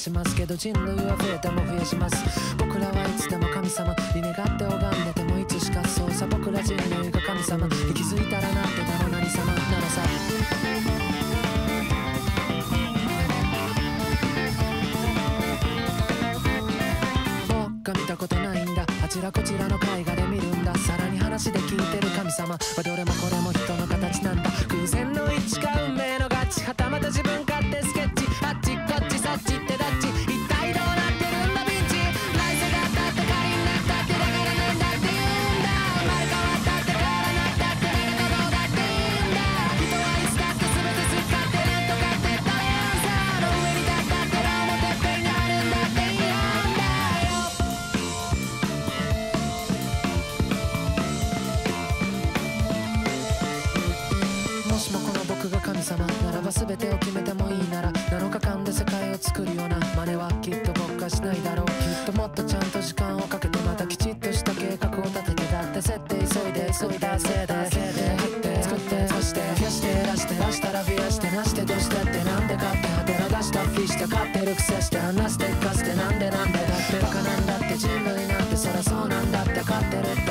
しますけど、人類は増えても増やします。僕らはいつでも神様に願って拝んでてもいつしかそうさ、僕ら人類が神様に気づいたらなんてだろ何様ならさ、僕が見たことないんだ、あちらこちらの絵画で見るんだ。さらに話で聞いてる神様はどれもこれも人の形なんだ。偶然の一致か運命のガチ、はたまた自分勝手スケッチ、あっちこっちそっちってどっち、一体どうなってるんだピンチ。来世があったって仮になったってだからなんだって言うんだ。生まれ変わったって変わらなったって誰がどうだっていいんだ。人はいつだって全て好き勝手なんとかってダメアンサーの上に立ったってらもてっぺんにあるんだって言うんだよ。もしもこの僕が神様ならば全てを決めてもいいなら、7日間で世界を作るような真似はきっと僕はしないだろう。きっともっとちゃんと時間をかけてまたきちっとした計画を立てて、だって設定急いでせいで減って作ってそして増やして出して出したら増やしてなしてどうしてってなんでかって果てら出したふりして勝ってるくせして話してかしてなんでだってバカなんだって人類なんてそらそうなんだって勝ってるって